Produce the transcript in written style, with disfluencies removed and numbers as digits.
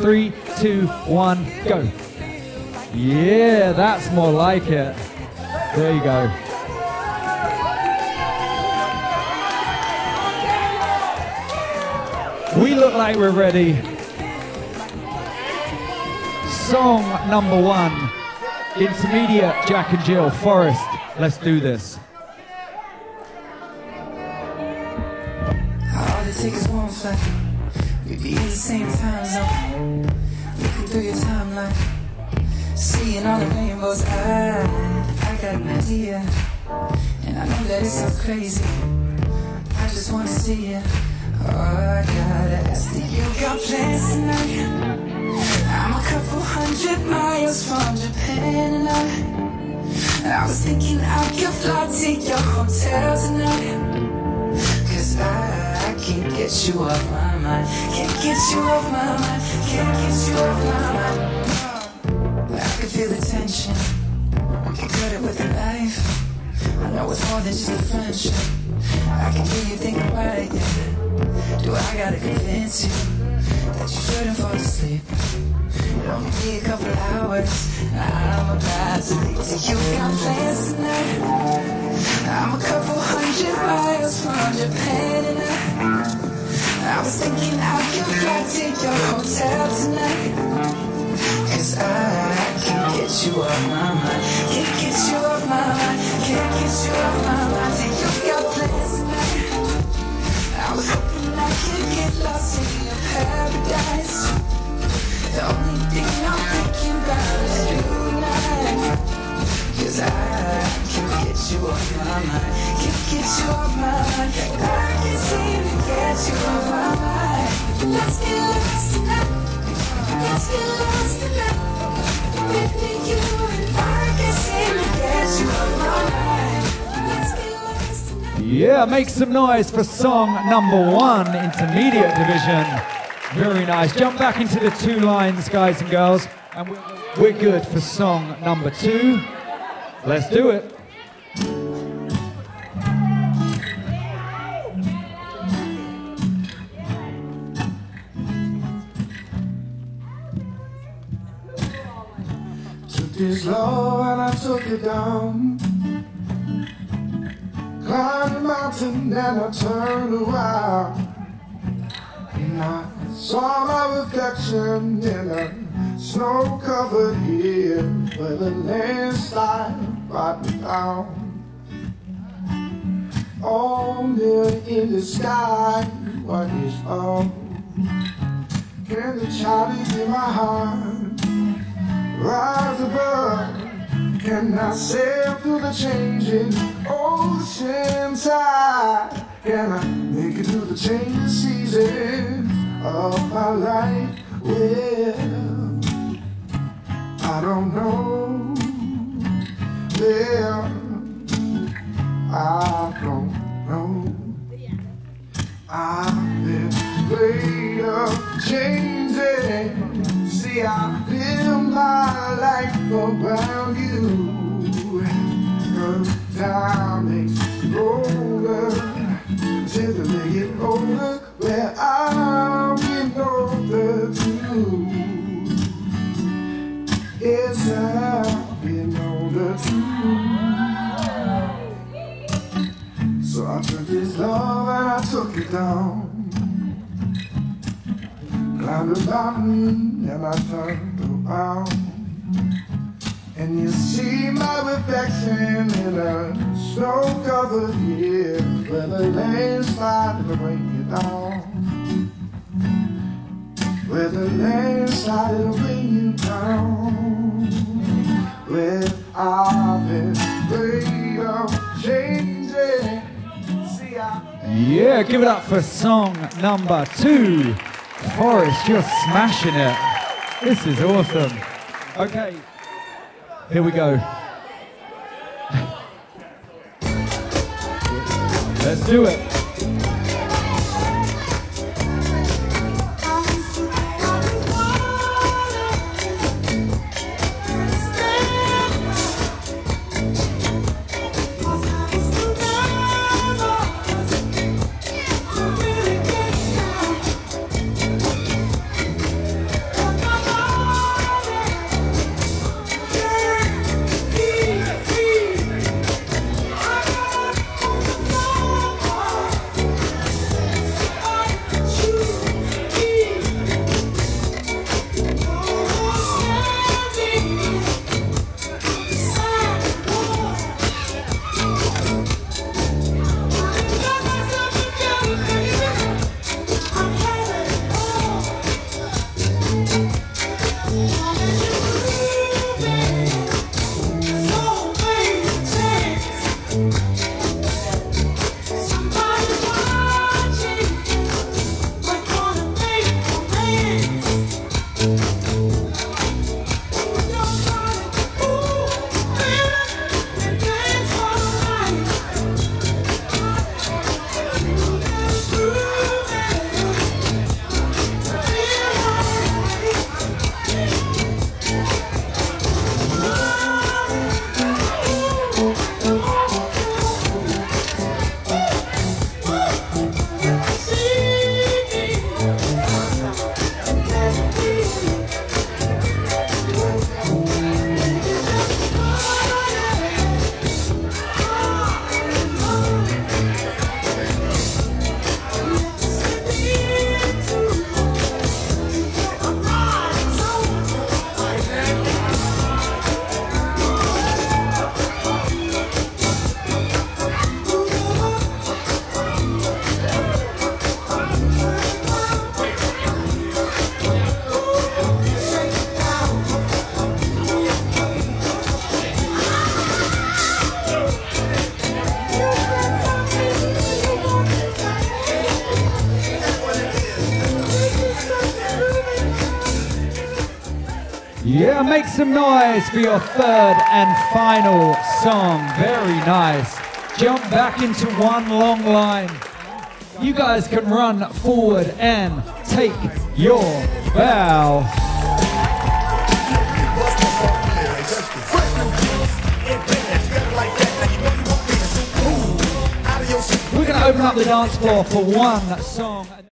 3, 2, 1, go. Yeah, that's more like it. There you go. We look like we're ready. Song number 1, intermediate, Jack and Jill, Forest. Let's do this. All it takes is one flight. We'd be in the same time zone. Looking through your timeline, seeing all the rainbows. I got an idea, and I know that it sounds crazy. I just wanna see you. Oh, I gotta ask, do you got plans tonight? I'm a couple 100 miles from Japan, and I was thinking I could fly to your hotel tonight. Cause I can't get you off my mind. Can't get you off my mind. Can't get you off my mind. I can feel the tension. We can cut it with a knife. I know it's more than just a friendship. I can hear you thinking about it, yeah. Do I gotta convince you that you shouldn't fall asleep? It'll only be a couple hours. I'm about to leave. Do you got plans tonight? I'm a couple 100 miles from Japan, and I was thinking I could fly to your hotel tonight. Cause I can't get you off my mind. Can't get you off my mind. Can't get you off my mind. Do you got plans tonight? I was hoping I could get lost in your paradise. The only thing I'm thinking about is you tonight. Cause I can't get you off my mind. Can't get you off my mind. I can't seem to get you off my mind. Let's get lost tonight. Let's get lost tonight. Baby, you and I can't seem to get you off my mind. Let's get lost tonight. Yeah, make some noise for song number 1, intermediate division. Very nice. Jump back into the 2 lines, guys and girls. And we're good for song number 2. Let's do it. Took this low and I took it down. Climbed the mountain and I turned around. And I saw my reflection in a snow-covered hill where the landslide brought me down. Oh, there in the sky, what is up? Can the child in my heart rise above? Can I sail through the changing ocean tide? Can I make it through the changing seasons of my life? Well, I don't know. Well, I don't know. I've been afraid of changing. See, I build my life around you. Cause time makes me older. Till to make it older, where I'm getting older too. Yes, I'm getting older too. So I took this love and I took it down. Climbed the mountain and I turned around. And you see my reflection in a snow-covered hill where the landslide will bring you down. Where the landslide will bring you down. Where I've been afraid of changing. See, Yeah, give it up for song number 2. Forrest, you're smashing it. This is awesome. Okay. Here we go. Let's do it. Yeah, make some noise for your third and final song. Very nice. Jump back into one long line. You guys can run forward and take your bow. We're going to open up the dance floor for one song.